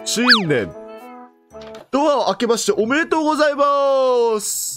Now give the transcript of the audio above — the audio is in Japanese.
新年ドアを開けましておめでとうございます。